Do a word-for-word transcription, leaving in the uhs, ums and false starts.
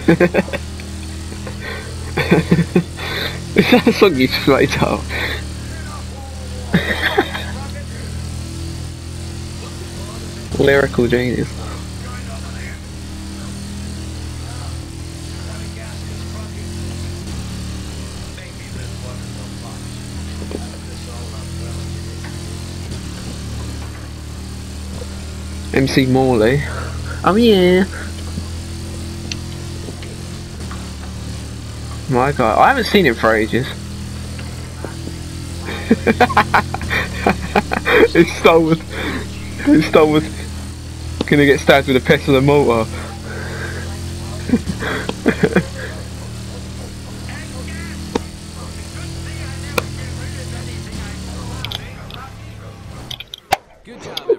Is that a song you played out? Lyrical genius. M C Morley. Oh yeah. My God, I haven't seen him for ages. It's Star Wars. It's Star Wars. Gonna get stabbed with a pestle and mortar. Good job.